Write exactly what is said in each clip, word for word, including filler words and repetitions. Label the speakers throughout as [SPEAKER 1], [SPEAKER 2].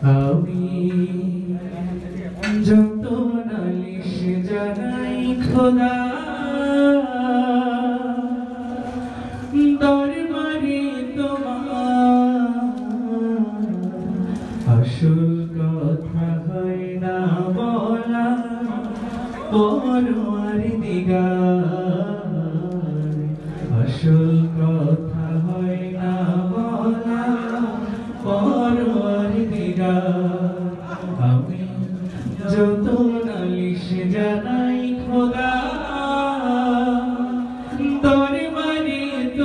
[SPEAKER 1] আমি যত নালিশ জানাই খোদা দরবারে তোমার আসল কথা হয় না বলা পরওয়ারদিগার আসল কথা হয় না বলা পরওয়ারদিগার আমি যত নালিশ জানাই খোদা দরবারে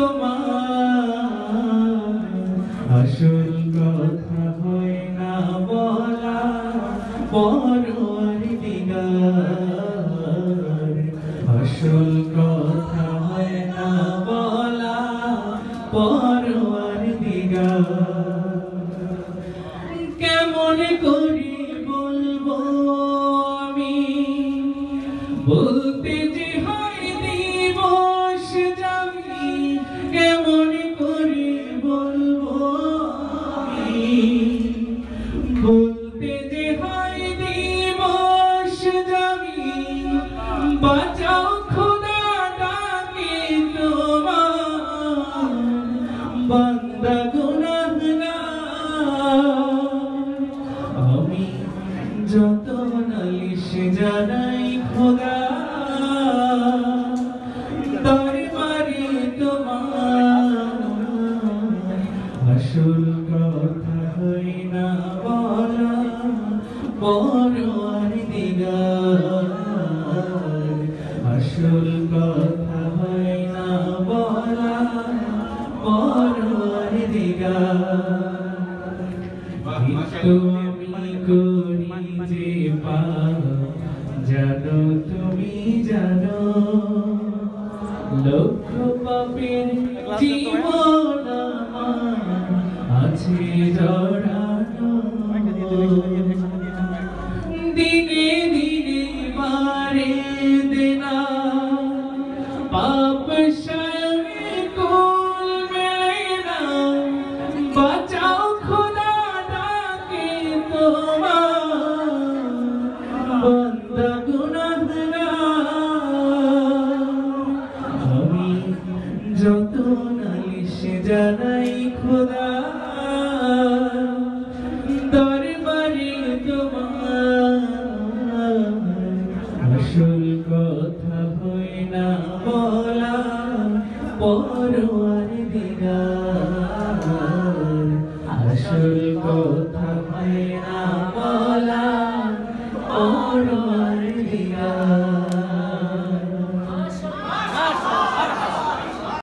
[SPEAKER 1] তোমার আসল কথা হয় না বলা পরওয়ারদিগার আসল কথা হয় না বলা পরওয়ারদিগার কেমন করে বলবো আমি বলতে যে হয় দিবস যাবি কেমন করে বলবো আমি বলতে যে হয় দিবস যাবি বাঁচাও খোদা ডাকে তোমার বান্দা আমি যত নালিশ জানাই খোদা দরবারে তোমার আসল কথা হয় না বলা পরওয়ারদিগার আসল কথা হয় না বলা পরওয়ারদিগার তুমি করি যে পাপ জানো তুমি জানো লক্ষ পাপের জীবন আমার আছে জড়ানো দিনে দিনে বারে দেনা পাপ সায়নে কুল মেলে না বাঁচাও খোদা ডাকে তোমার বান্দা গুনাহগার আমি যত নালিশ জানাই খোদা দরবারে তোমার আসল কথা হয় না বলা পরওয়ারদিগার আসল কথা হয় না